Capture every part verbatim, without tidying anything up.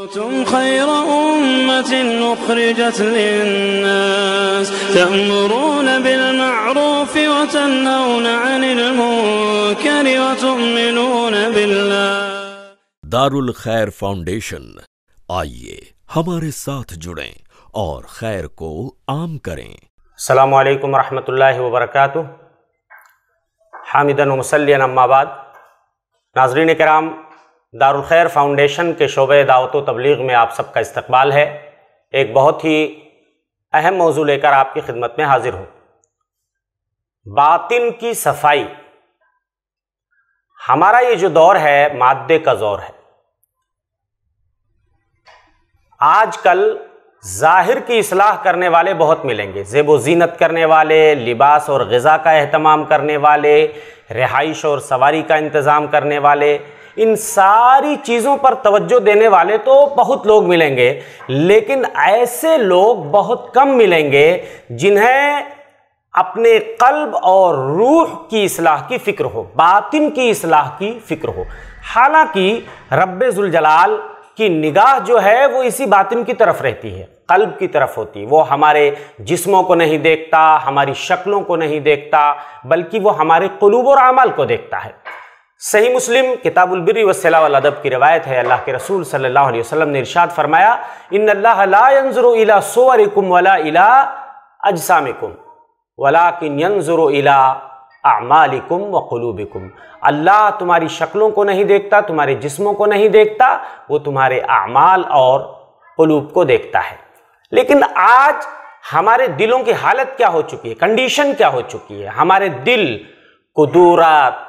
तुम खैर उम्मतिन उखरिजत लिन्नास तअमुरून बिल मअरूफ व तन्हौन अनिल मुनकर व तु'मिनून बिल्लाह। दारुल खैर फाउंडेशन, आइए हमारे साथ जुड़ें और खैर को आम करें। अस्सलामु अलैकुम रहमतुल्लाहि व बरकातुहू। हामिदन व मुसल्लियन अम्मा बाद। नाज़रीन किराम, दारुल खैर फाउंडेशन के शोबे दावत व तबलीग में आप सबका इस्तकबाल है। एक बहुत ही अहम मौजू लेकर आपकी खिदमत में हाजिर हूँ। बातिन की सफाई। हमारा ये जो दौर है मादे का दौर है। आजकल जाहिर की इस्लाह करने वाले बहुत मिलेंगे, ज़ेब व ज़ीनत करने वाले, लिबास और ग़िज़ा का एहतमाम करने वाले, रिहाइश और सवारी का इंतज़ाम करने वाले, इन सारी चीज़ों पर तवज्जो देने वाले तो बहुत लोग मिलेंगे, लेकिन ऐसे लोग बहुत कम मिलेंगे जिन्हें अपने क़ल्ब और रूह की इस्लाह की फ़िक्र हो, बातिन की इस्लाह की फ़िक्र हो। हालांकि रब्बे ज़ुल जलाल की निगाह जो है वो इसी बातिन की तरफ रहती है, क़ल्ब की तरफ होती है। वो हमारे जिस्मों को नहीं देखता, हमारी शक्लों को नहीं देखता, बल्कि वो हमारे क़ुलूब और आमाल को देखता है। सही मुस्लिम किताबुल बिर्रि वस्सिला वल अदब की रिवायत है। अल्लाह के रसूल सल्लल्लाहु अलैहि वसल्लम ने इरशाद फरमाया, इन्नल्लाह ला यंज़ुरु इला सुवरिकुम वला इला अजसामिकुम वलाकिन यंज़ुरु इला अमालिकुम व क़ुलूबिकुम। अल्लाह तुम्हारी शक्लों को नहीं देखता, तुम्हारे जिस्मों को नहीं देखता, वो तुम्हारे अमाल और क़ुलूब को देखता है। लेकिन आज हमारे दिलों की हालत क्या हो चुकी है, कंडीशन क्या हो चुकी है? हमारे दिल कुदूरत,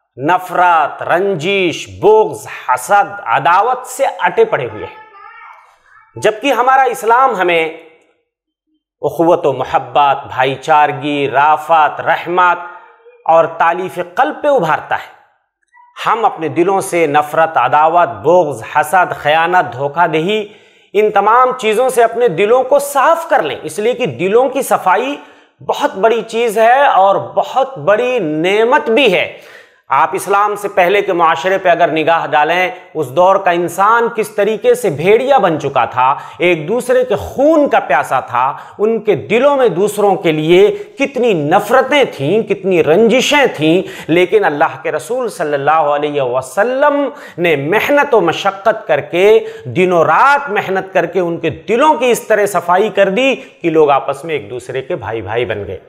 नफरत, रंजिश, बुग़्ज़, हसद, अदावत से अटे पड़े हुए हैं। जबकि हमारा इस्लाम हमें उख़्वत व मोहब्बत, भाईचारगी, राफ़त, रहमत और तालीफ़ क़ल्ब पे उभारता है। हम अपने दिलों से नफ़रत, अदावत, बुग़्ज़, हसद, ख़यानत, धोखादही, इन तमाम चीज़ों से अपने दिलों को साफ़ कर लें, इसलिए कि दिलों की सफाई बहुत बड़ी चीज़ है और बहुत बड़ी नेमत भी है। आप इस्लाम से पहले के मुआशरे पे अगर निगाह डालें, उस दौर का इंसान किस तरीके से भेड़िया बन चुका था, एक दूसरे के खून का प्यासा था, उनके दिलों में दूसरों के लिए कितनी नफ़रतें थीं, कितनी रंजिशें थीं। लेकिन अल्लाह के रसूल सल्लल्लाहु अलैहि वसल्लम ने मेहनत व मशक्क़त करके, दिनों रात मेहनत करके उनके दिलों की इस तरह सफाई कर दी कि लोग आपस में एक दूसरे के भाई भाई बन गए।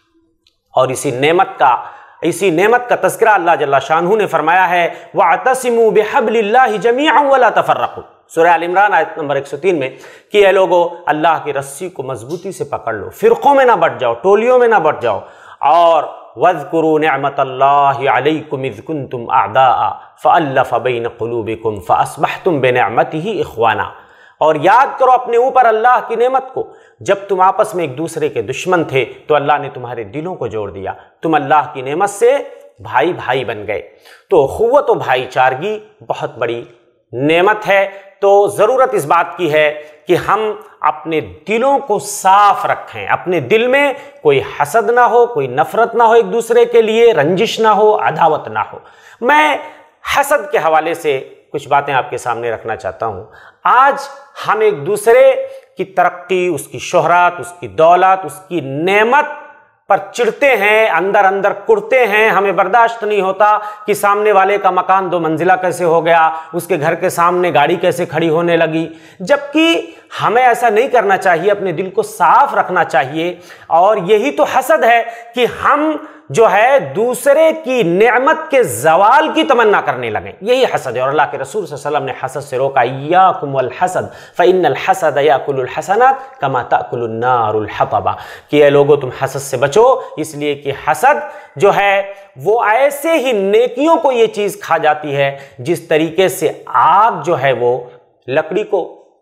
और इसी नेमत का इसी नेमत का तज़किरा अल्लाह जल्ला शानहू ने फरमाया है, वअतसिमू बिहब्लिल्लाहि जमीअन वला तफर्रक़ू। सूरह आल इमरान आयत नंबर एक सौ तीन में कि ए लोगो, अल्लाह की रस्सी को मजबूती से पकड़ लो, फ़िरक़ों में ना बट जाओ, टोलियों में ना बट जाओ। और वज़्कुरू निअमतल्लाहि अलैकुम इज़ कुंतुम अअदाअ फ़अल्लफ़ बैन क़ुलूबिकुम फ़अस्बहतुम बिनिअमतिही इख़वाना। और याद करो अपने ऊपर अल्लाह की नेमत को, जब तुम आपस में एक दूसरे के दुश्मन थे तो अल्लाह ने तुम्हारे दिलों को जोड़ दिया, तुम अल्लाह की नेमत से भाई भाई बन गए। तो उख़्वत व भाईचारगी बहुत बड़ी नेमत है। तो ज़रूरत इस बात की है कि हम अपने दिलों को साफ रखें, अपने दिल में कोई हसद ना हो, कोई नफ़रत ना हो, एक दूसरे के लिए रंजिश ना हो, अदावत ना हो। मैं हसद के हवाले से कुछ बातें आपके सामने रखना चाहता हूँ। आज हम एक दूसरे की तरक्की, उसकी शोहरत, उसकी दौलत, उसकी नेमत पर चिढ़ते हैं, अंदर अंदर कुढ़ते हैं। हमें बर्दाश्त नहीं होता कि सामने वाले का मकान दो मंजिला कैसे हो गया, उसके घर के सामने गाड़ी कैसे खड़ी होने लगी। जबकि हमें ऐसा नहीं करना चाहिए, अपने दिल को साफ रखना चाहिए। और यही तो हसद है कि हम जो है दूसरे की नेमत के जवाल की तमन्ना करने लगे, यही हसद है। और अल्लाह के रसूल सल्लल्लाहु अलैहि वसल्लम ने हसद से रोका, इय्याकुम वल हसद फ़इन्नल हसद याकुलुल हसनात कमा ताकुलुन नारुल हतबा, कि ए लोगो तुम हसद से बचो, इसलिए कि हसद जो है वो ऐसे ही नेकियों को ये चीज़ खा जाती है जिस तरीके से आग जो है वो लकड़ी को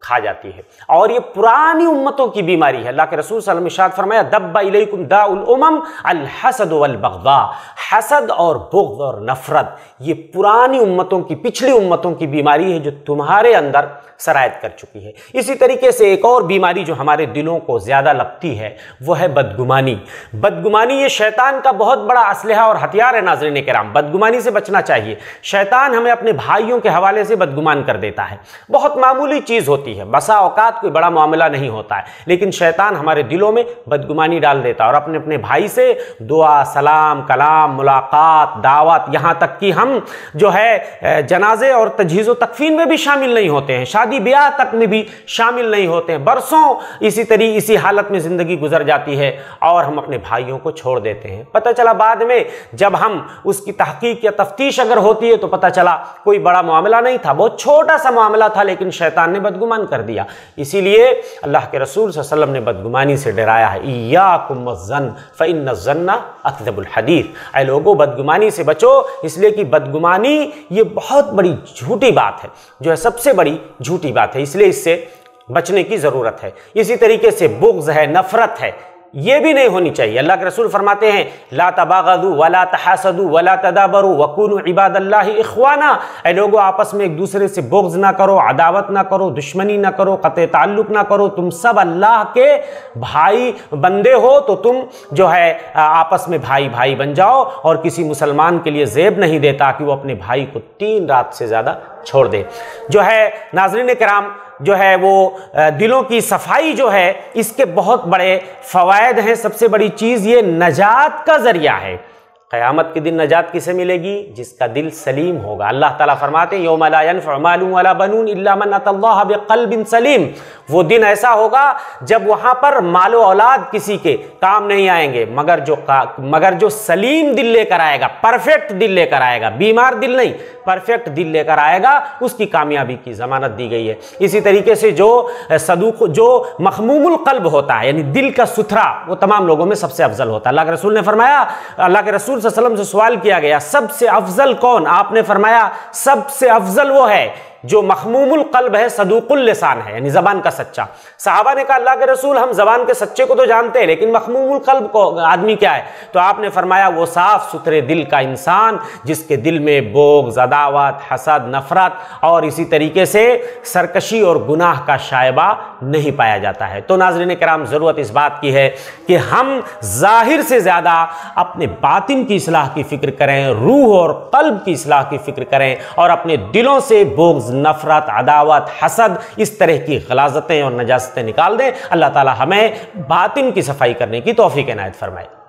खा जाती है। और ये पुरानी उम्मतों की बीमारी है। अल्लाह के रसूल सल्लल्लाहु अलैहि वसल्लम ने इरशाद फरमाया, दब्बा इलैकुम दाउल उमम अल हसद वल बग़दा, हसद और बुग़्ज़ और नफरत, ये पुरानी उम्मतों की, पिछली उम्मतों की बीमारी है जो तुम्हारे अंदर सरायत कर चुकी है। इसी तरीके से एक और बीमारी जो हमारे दिलों को ज़्यादा लगती है वो है बदगुमानी। बदगुमानी ये शैतान का बहुत बड़ा असलहा और हथियार है। नाज़रीन किराम, बदगुमानी से बचना चाहिए। शैतान हमें अपने भाइयों के हवाले से बदगुमान कर देता है। बहुत मामूली चीज़ होती है, बसा औकात कोई बड़ा मामला नहीं होता है, लेकिन शैतान हमारे दिलों में बदगुमानी डाल देता है और अपने अपने भाई से दुआ, सलाम, कलाम, मुलाकात, दावत, यहाँ तक कि हम जो है जनाजे और तजहीज़ तकफीन में भी शामिल नहीं होते हैं, शादी ब्याह तक में भी शामिल नहीं होते हैं। बरसों इसी तरीके इसी हालत में ज़िंदगी गुजर जाती है और हम अपने भाइयों को छोड़ देते हैं। पता चला बाद में जब हम उसकी तहकीक या तफ्तीश अगर होती है तो पता चला कोई बड़ा मामला नहीं था, बहुत छोटा सा मामला था, लेकिन शैतान ने बदगुमान कर दिया। इसीलिए अल्लाह के रसूल सल्लल्लाहु अलैहि वसल्लम ने बदगुमानी से डराया है। इय्याकुम वज़्ज़न फ़इन्नज़्ज़न्ना अकज़बुल हदीस, ऐ लोगों बदगुमानी से बचो, इसलिए कि बदगुमानी ये बहुत बड़ी झूठी बात है, जो है सबसे बड़ी झूठी बात है, इसलिए इससे बचने की ज़रूरत है। इसी तरीके से बुग़्ज़ है, नफ़रत है, ये भी नहीं होनी चाहिए। अल्लाह के रसूल फरमाते हैं, ला तबागदू वला तहासदू वला तदाबरू वकूनू इबादल्लाहि इख्वाना, ऐ लोगों आपस में एक दूसरे से बुग़्ज़ ना करो, अदावत ना करो, दुश्मनी ना करो, क़त्ए ताल्लुक़ ना करो, तुम सब अल्लाह के भाई बंदे हो, तो तुम जो है आपस में भाई भाई बन जाओ। और किसी मुसलमान के लिए ज़ेब नहीं देता कि वो अपने भाई को तीन रात से ज़्यादा छोड़ दे। जो है नाज़रीन किराम, जो है वो दिलों की सफाई जो है इसके बहुत बड़े फ़वायद हैं। सबसे बड़ी चीज़ ये नजात का ज़रिया है। क़यामत के दिन नजात किसे मिलेगी? जिसका दिल सलीम होगा। अल्लाह ताला फरमाते हैं, यौम ला यनफ़उ मालुन वला बनून इल्ला मन अतल्लाह बिक़ल्बिन सलीम, वो दिन ऐसा होगा जब वहाँ पर मालो औलाद किसी के काम नहीं आएंगे, मगर जो मगर जो सलीम दिल लेकर आएगा, परफेक्ट दिल लेकर आएगा, बीमार दिल नहीं, परफेक्ट दिल लेकर आएगा, उसकी कामयाबी की ज़मानत दी गई है। इसी तरीके से जो सदूक, जो मखमूमुल क़ल्ब होता है, यानी दिल का सुथरा, वो तमाम लोगों में सबसे अफजल होता है। अल्लाह के रसूल ने फरमाया, अल्लाह के रसूल सल्लल्लाहु अलैहि वसल्लम से सवाल किया गया, सबसे अफजल कौन? आपने फरमाया सबसे अफजल वो है जो मखमूमुल क़ल्ब है, सदूकुल लिसान है, यानी ज़बान का सच्चा। सहाबा ने कहा, अल्लाह के रसूल हम ज़बान के सच्चे को तो जानते हैं, लेकिन मखमूमुल क़ल्ब को आदमी क्या है? तो आपने फरमाया वो साफ़ सुथरे दिल का इंसान जिसके दिल में बुग़्ज़, अदावत, हसद, नफ़रत और इसी तरीके से सरकशी और गुनाह का शायबा नहीं पाया जाता है। तो नाज़रीन किराम, ज़रूरत इस बात की है कि हम ज़ाहिर से ज़्यादा अपने बातिन की इस्लाह की फ़िक्र करें, रूह और क़ल्ब की इस्लाह की फ़िक्र करें और अपने दिलों से बुग़्ज़, नफरत, अदावत, हसद, इस तरह की गलाज़तें और नजासतें निकाल दें। अल्लाह ताला हमें बातिन की सफाई करने की तौफीक इनायत फरमाए।